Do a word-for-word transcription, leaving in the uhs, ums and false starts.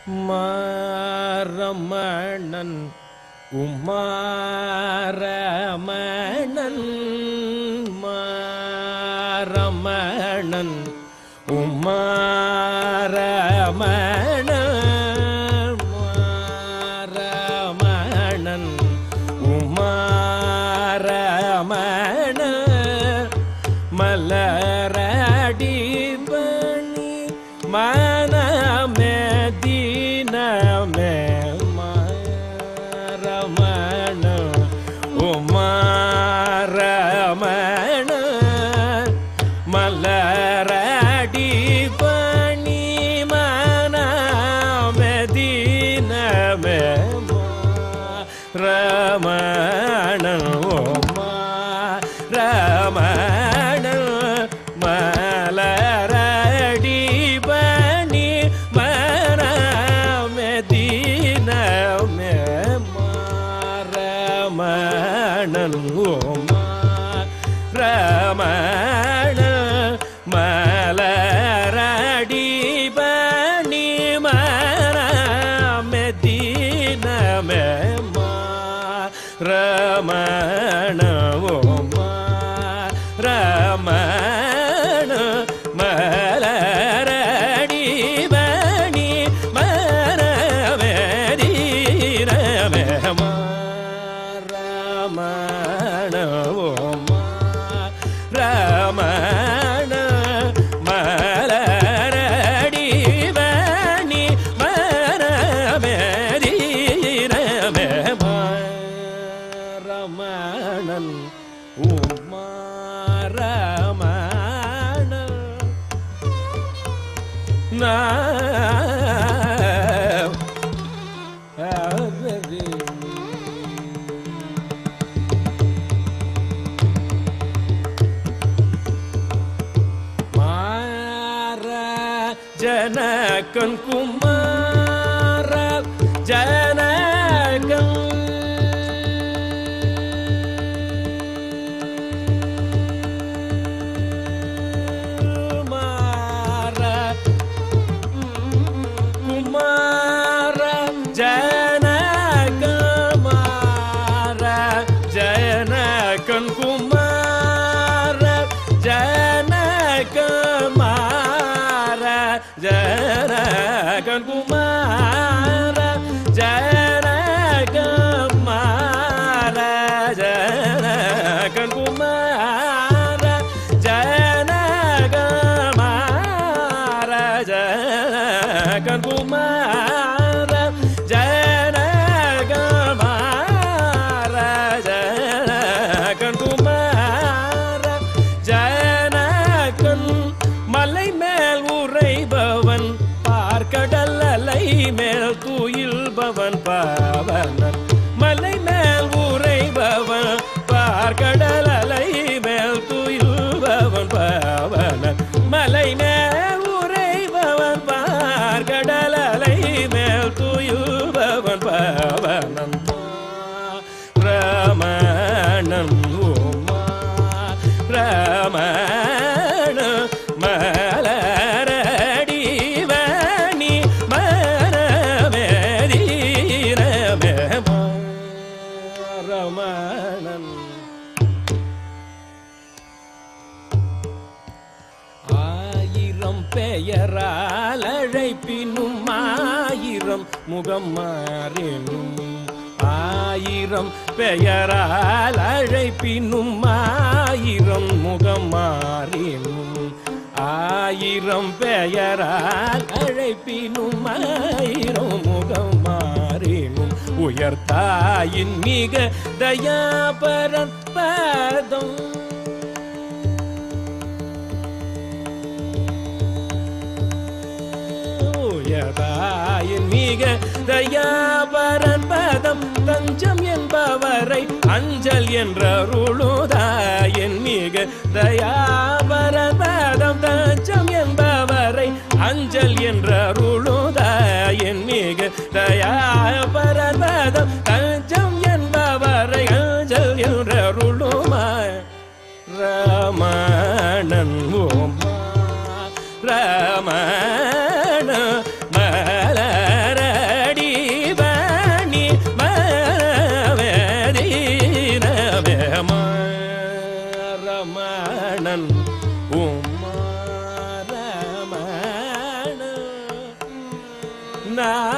மாரமணன் உமாரமணன் மாரமணன் உமாரமணன் மாரமணன் உமாரமணன் மலரடி பணி மனமே தீனமே மாரமண உமாரமண மலரடி பணி மனமே தீனமே மாரமண உமாரமண மலரடி பணி மனமே தீனமே மாரமணன் உமாரமண மலரடி பணி மனமே தீனமே மாரமண உமாரமண மலரடி பணி மனமே தீனமே மாரமண உமாரமண மலரடி பணி மனமே தீனமே மாரமணன் உமாரமண நா ஜனகன் குமார ஜனகன் குமார குமார ஜனகன் மார ஜனகன் குமார ஜனகன் மார ஜனகன் குமார ஜனகன் மார ஜனகன் குமார ஜனகன் மார ஜனகன் குமார ஜனகன் மார ஜனகன் குமார ஜனகன் மலை மேல் உறைபவன் பார்க்கடல் அலை மேல் துயில்பவன் பாவனன் மலை மேல் உறைபவன் பார்க்கடல் அலை மேல் துயில்பவன் பாவனன் மலை மேல் உறைபவன் பார்க்கடல் அலை மேல் துயில்பவன் பாவனன் ரமணன் உமா ரமண மலரடி பணி மனமே தீனமே மாரமணன் ஆயிரம் பெயரால் அழைப்பினும் ஆயிரம் முகம் மாறினும் ஆயிரம் பெயரால் அழைப்பினும் ஆயிரம் முகம் மாறினும் ஆயிரம் பெயரால் அழைப்பினும் ஆயிரம் முகம் மாறினும் உயர்த்தாயின் மிக தயாபரன் பதம் உயர்த்தாயின் மிக தயாபரன் பதம் தஞ்சம் என்பவரை அஞ்சல் என்றருளுதாயின் மிக தயாபரன் பதம் தஞ்சம் என்பவரை அஞ்சல் என்றருளுதாயின் மிக தயாபரன் பதம் தஞ்சம் என்பவரை அஞ்சல் என்றருளுமாய் ரமணன் உமா ரமண மலர ரமணன் உமா ரமணன் நா